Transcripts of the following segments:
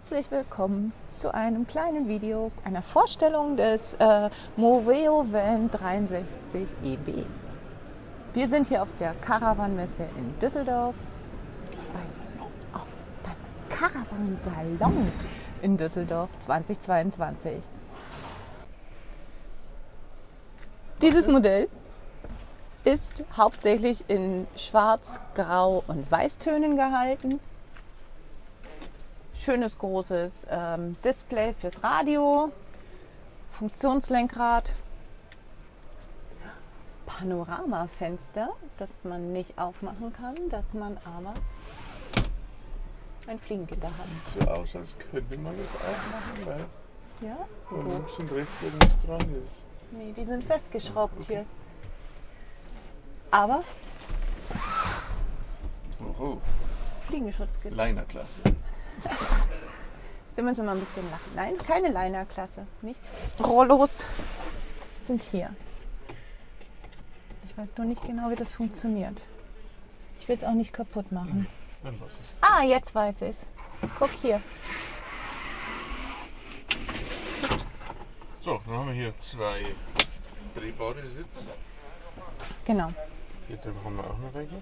Herzlich willkommen zu einem kleinen Video, einer Vorstellung des Moveo Van 63 EB. Wir sind hier auf der Caravan-Messe in Düsseldorf, beim Caravan-Salon in Düsseldorf 2022. Dieses Modell ist hauptsächlich in Schwarz, Grau und Weißtönen gehalten. Schönes großes Display fürs Radio, Funktionslenkrad, Panoramafenster, das man nicht aufmachen kann, das man aber ein Fliegengitter hat. Sieht so aus, als könnte man das aufmachen, weil Ja? links und rechts irgendwas dran ist. Nee, die sind festgeschraubt hier. Aber Oho, Fliegenschutzgitter. Linerklasse. Wir müssen mal ein bisschen lachen. Nein, ist keine Liner-Klasse. Nichts. Rollos sind hier. Ich weiß nur nicht genau, wie das funktioniert. Ich will es auch nicht kaputt machen. Dann lass es. Ah, jetzt weiß ich es. Guck hier. So, dann haben wir hier zwei drehbare Sitze. Genau. Hier drüben haben wir auch noch welche.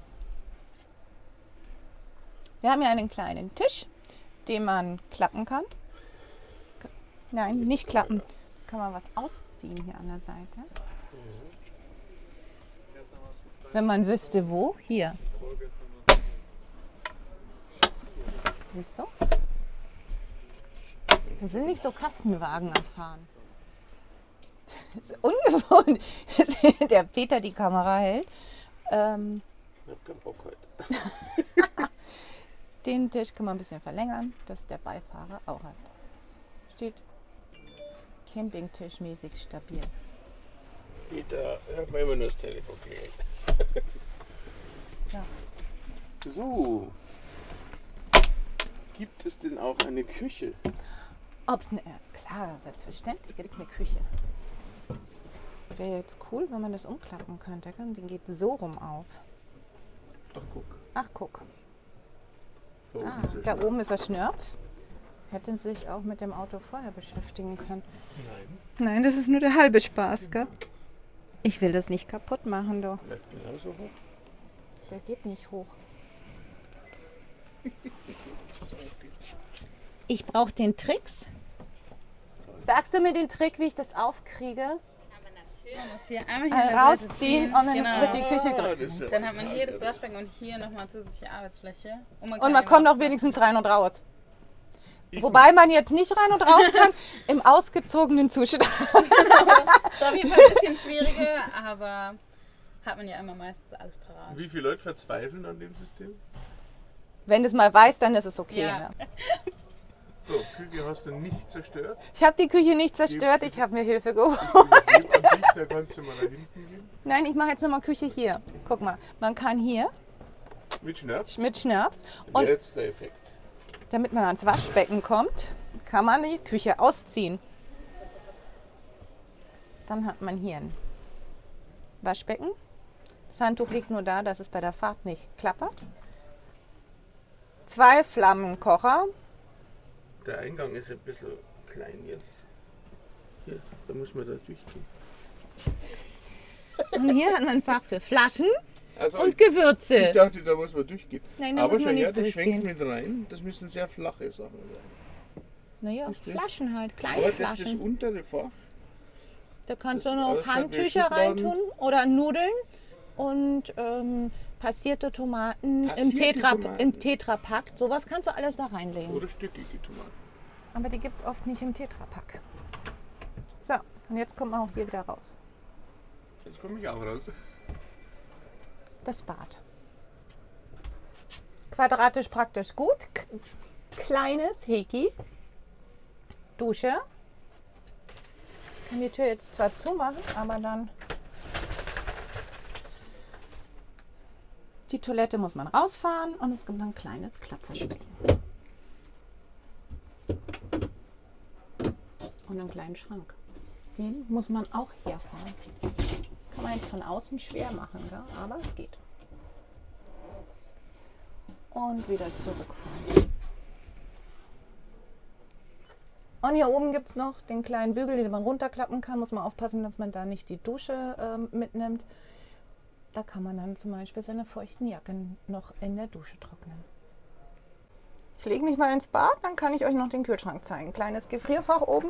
Wir haben hier einen kleinen Tisch, den man klappen kann. Nein, nicht klappen. Kann man was ausziehen hier an der Seite. Wenn man wüsste, wo. Hier. Siehst du? Wir sind nicht so Kastenwagen erfahren. Das ist ungewohnt, dass der Peter die Kamera hält. Ich hab keinen Bock heute. Den Tisch kann man ein bisschen verlängern, dass der Beifahrer auch hat. Steht Campingtischmäßig stabil. Peter, hört mal immer nur das Telefon klingeln. So. So. Gibt es denn auch eine Küche? Ob's eine, klar, selbstverständlich gibt es eine Küche. Wäre jetzt cool, wenn man das umklappen könnte. Den geht so rum auf. Ach, guck. Ach, guck. Da oben ist er Da schon. oben ist der Schnörp. Hätten sich auch mit dem Auto vorher beschäftigen können. Nein, Nein, das ist nur der halbe Spaß, gell? Ich will das nicht kaputt machen, du. bleibt genauso hoch. Der geht nicht hoch. Ich brauche den Tricks. Sagst du mir den Trick, wie ich das aufkriege? Aber natürlich. Man muss hier einmal hier an der Seite Rausziehen ziehen. und dann Genau. wird die Küche Ah, grün. das ist ja Dann hat man hier das Waschbecken und hier nochmal zusätzliche Arbeitsfläche. Und man kann kommt auch eben wenigstens rein und raus. Ich Wobei man jetzt nicht rein und raus kann im ausgezogenen Zustand. ist auf jeden Fall ein bisschen schwieriger, aber hat man ja immer meistens alles parat. Wie viele Leute verzweifeln an dem System? Wenn du es mal weißt, dann ist es okay. Ja. Ne? So, Küche hast du nicht zerstört. Ich habe die Küche nicht zerstört, ich habe mir Hilfe geholt. Ich übergebe an dich, da kannst du mal nach hinten gehen. Nein, ich mache jetzt nochmal Küche hier. Guck mal, man kann hier Mit Schnaps. mit Schnörp Und und jetzt der Effekt. damit man ans Waschbecken kommt, kann man die Küche ausziehen. Dann hat man hier ein Waschbecken. Das Handtuch liegt nur da, dass es bei der Fahrt nicht klappert. 2 Flammenkocher. Der Eingang ist ein bisschen klein jetzt. Hier, da muss man da durchgehen. Und hier hat man ein Fach für Flaschen Also und ich Gewürze. dachte, da muss man durchgehen. Nein, da Aber muss man schon ja, nicht das schwenkt durchgehen. mit rein. Das müssen sehr flache Sachen sein. Naja, Wisst ihr? Flaschen halt, kleine Aber das ist das Flaschen. untere Fach. Da kannst das du ist noch alles halt Handtücher Schubladen. reintun oder Nudeln und passierte Tomaten, Passierte Tomaten. im Tetrapack. Sowas kannst du alles da reinlegen. Oder stückige Tomaten. Aber die gibt es oft nicht im Tetrapack. So, und jetzt kommt man auch hier wieder raus. Jetzt komme ich auch raus. Das Bad. Quadratisch praktisch gut. Kleines Heki. Dusche. Ich kann die Tür jetzt zwar zumachen, aber dann die Toilette muss man rausfahren und es gibt ein kleines Klappverschbecken. Und einen kleinen Schrank. Den muss man auch herfahren. Kann man jetzt von außen schwer machen, gell? Aber es geht. Und wieder zurückfahren. Und hier oben gibt es noch den kleinen Bügel, den man runterklappen kann. Muss man aufpassen, dass man da nicht die Dusche mitnimmt. Da kann man dann zum Beispiel seine feuchten Jacken noch in der Dusche trocknen. Ich lege mich mal ins Bad, dann kann ich euch noch den Kühlschrank zeigen. Kleines Gefrierfach oben.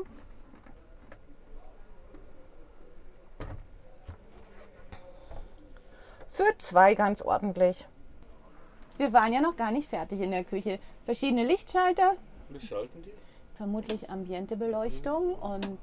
Für 2 ganz ordentlich. Wir waren ja noch gar nicht fertig in der Küche. Verschiedene Lichtschalter. Was schalten die? Vermutlich Ambientebeleuchtung und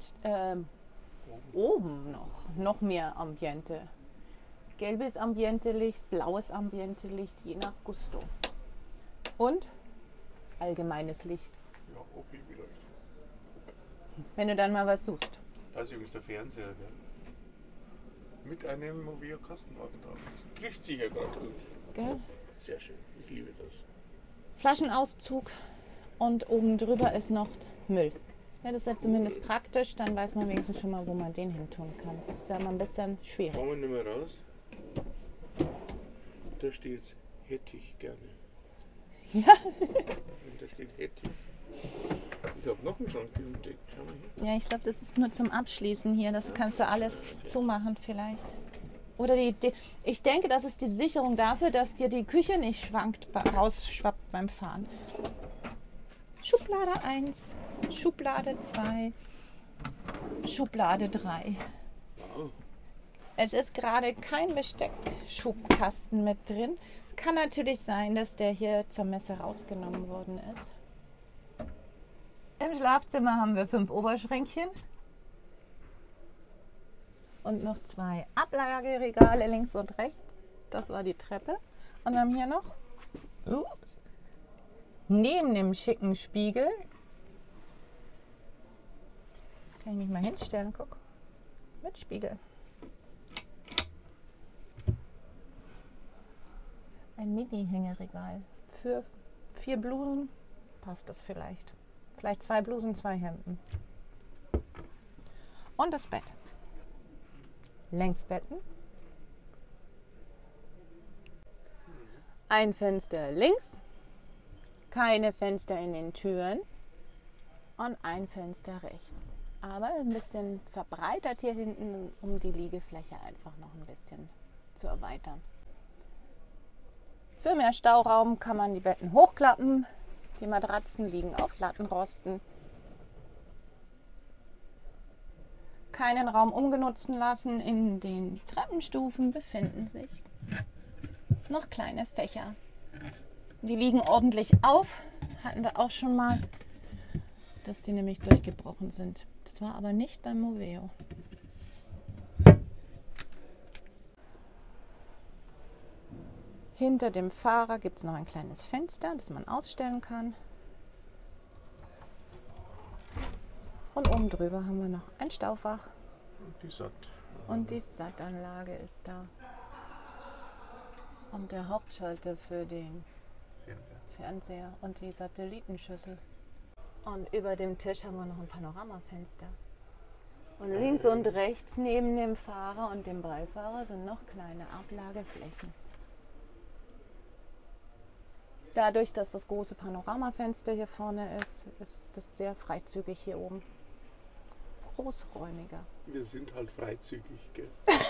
oben noch mehr Ambiente. Gelbes Ambientelicht, blaues Ambientelicht, je nach Gusto. Und allgemeines Licht. Ja, OP-Beleuchtung. Wenn du dann mal was suchst. Das ist übrigens der Fernseher, gell? Mit einem Movia-Kastenwagen drauf. Das trifft sich ja gerade gut. Gell? Sehr schön, ich liebe das. Flaschenauszug und oben drüber ist noch Müll. Ja, das ist ja zumindest praktisch, dann weiß man wenigstens schon mal, wo man den hin tun kann. Das ist ja mal ein bisschen schwierig. Fangen wir nicht mehr raus. Da steht hätte ich gerne. Ja. Und da steht hätte ich. Ich habe noch einen Schrank entdeckt. Schau mal hier. Ja, ich glaube, das ist nur zum Abschließen hier. Das kannst du alles zumachen vielleicht. Oder ich denke, das ist die Sicherung dafür, dass dir die Küche nicht rausschwappt beim Fahren. Schublade 1, Schublade 2, Schublade 3. Wow. Es ist gerade kein Besteckschubkasten mit drin. Kann natürlich sein, dass der hier zur Messe rausgenommen worden ist. Im Schlafzimmer haben wir 5 Oberschränkchen. Und noch 2 Ablageregale links und rechts. Das war die Treppe. Und wir haben hier noch, neben dem schicken Spiegel, kann ich mich mal hinstellen, guck, mit Spiegel. Ein Mini-Hängeregal. Für 4 Blusen passt das vielleicht. Vielleicht 2 Blusen, 2 Hemden. Und das Bett. Längsbetten. Ein Fenster links, keine Fenster in den Türen und ein Fenster rechts. Aber ein bisschen verbreitert hier hinten, um die Liegefläche einfach noch ein bisschen zu erweitern. Für mehr Stauraum kann man die Betten hochklappen. Die Matratzen liegen auf Lattenrosten. Keinen Raum umgenutzen lassen. In den Treppenstufen befinden sich noch kleine Fächer. Die liegen ordentlich auf. Hatten wir auch schon mal, dass die nämlich durchgebrochen sind. Das war aber nicht beim Moveo. Hinter dem Fahrer gibt es noch ein kleines Fenster, das man ausstellen kann. Und oben drüber haben wir noch ein Staufach. Und die Satt. Und die Sattanlage ist da. Und der Hauptschalter für den Fernseher und die Satellitenschüssel. Und über dem Tisch haben wir noch ein Panoramafenster. Und links und rechts neben dem Fahrer und dem Beifahrer sind noch kleine Ablageflächen. Dadurch, dass das große Panoramafenster hier vorne ist, ist das sehr freizügig hier oben. Großräumiger. Wir sind halt freizügig, gell?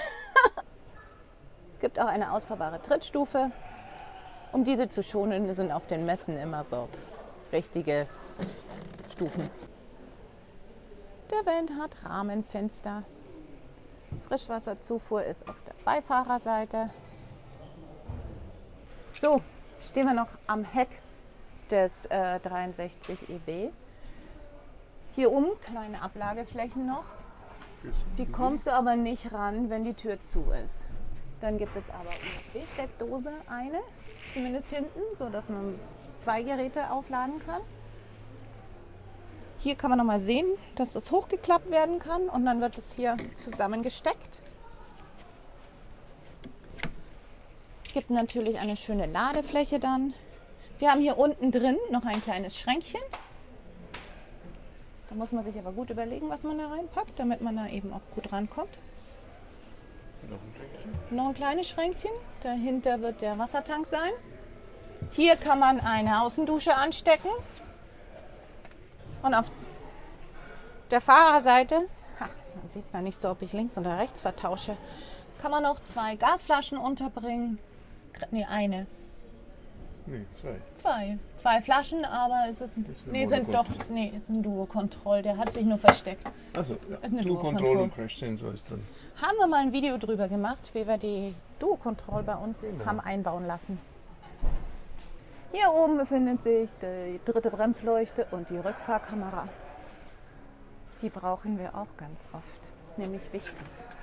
Es gibt auch eine ausfahrbare Trittstufe. Um diese zu schonen, sind auf den Messen immer so richtige Stufen. Der Van hat Rahmenfenster. Frischwasserzufuhr ist auf der Beifahrerseite. So, stehen wir noch am Heck des 63 EB. Hier oben kleine Ablageflächen noch. Die kommst du aber nicht ran, wenn die Tür zu ist. Dann gibt es aber eine Steckdose, eine, zumindest hinten, sodass man 2 Geräte aufladen kann. Hier kann man noch mal sehen, dass das hochgeklappt werden kann und dann wird es hier zusammengesteckt. Gibt natürlich eine schöne Ladefläche dann. Wir haben hier unten drin noch ein kleines Schränkchen. Da muss man sich aber gut überlegen, was man da reinpackt, damit man da eben auch gut rankommt. Noch ein Schränkchen. Noch ein kleines Schränkchen. Dahinter wird der Wassertank sein. Hier kann man eine Außendusche anstecken. Und auf der Fahrerseite, da sieht man nicht so, ob ich links oder rechts vertausche, kann man noch 2 Gasflaschen unterbringen. Nee, eine. Nee, 2. 2 Flaschen, aber es ist, ist ein Duo-Control, der hat sich nur versteckt. Also, ja. Ist eine Duo-Control und Crash-Sensor ist dann. Haben wir mal ein Video drüber gemacht, wie wir die Duo-Control bei uns haben einbauen lassen. Hier oben befindet sich die 3. Bremsleuchte und die Rückfahrkamera. Die brauchen wir auch ganz oft. Das ist nämlich wichtig.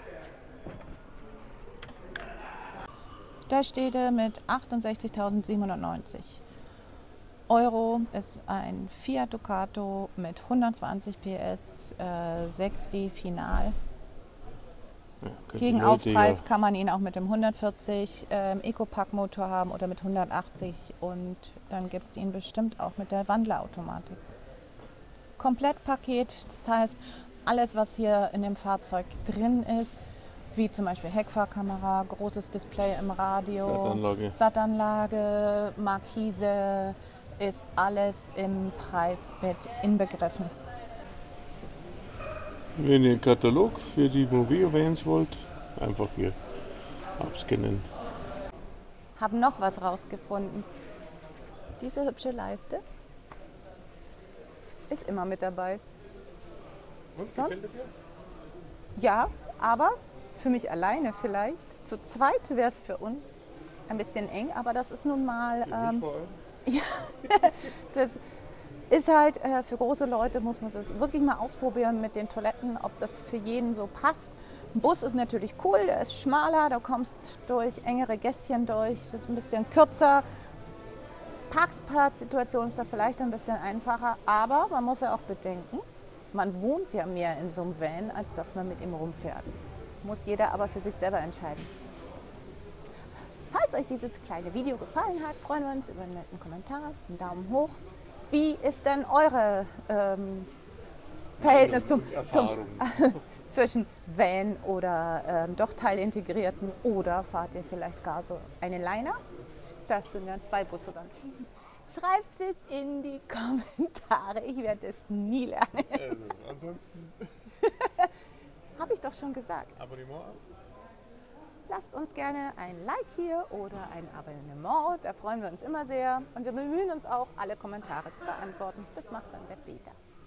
Da steht er mit 68.790 Euro. Ist ein Fiat Ducato mit 120 PS, 6D Final. Ja, Gegen Aufpreis kann man ihn auch mit dem 140 Ecopack-Motor haben oder mit 180 und dann gibt es ihn bestimmt auch mit der Wandlerautomatik. Komplettpaket, das heißt alles, was hier in dem Fahrzeug drin ist, wie zum Beispiel Heckfahrkamera, großes Display im Radio, Sattanlage, Markise, ist alles im Preis mit inbegriffen. Wenn ihr einen Katalog für die Movio-Vans wollt, einfach hier abscannen. Haben noch was rausgefunden. Diese hübsche Leiste ist immer mit dabei. Und, gefällt dir? Ja, aber für mich alleine vielleicht. Zu zweit wäre es für uns ein bisschen eng, aber das ist nun mal... ja, das ist halt für große Leute, muss man es wirklich mal ausprobieren mit den Toiletten, ob das für jeden so passt. Ein Bus ist natürlich cool, der ist schmaler, da kommst durch engere Gässchen durch, das ist ein bisschen kürzer. Parkplatzsituation ist da vielleicht ein bisschen einfacher, aber man muss ja auch bedenken, man wohnt ja mehr in so einem Van, als dass man mit ihm rumfährt. Muss jeder aber für sich selber entscheiden. Falls euch dieses kleine Video gefallen hat, freuen wir uns über einen netten Kommentar, einen Daumen hoch. Wie ist denn eure Verhältnis zwischen Van oder doch teilintegrierten oder fahrt ihr vielleicht gar so einen Liner? Das sind ja 2 Busse dann. Schreibt es in die Kommentare, ich werde es nie lernen. Also, ansonsten... Habe ich doch schon gesagt. Abonnement ab. Lasst uns gerne ein Like hier oder ein Abonnement, da freuen wir uns immer sehr. Und wir bemühen uns auch, alle Kommentare zu beantworten. Das macht dann der Peter.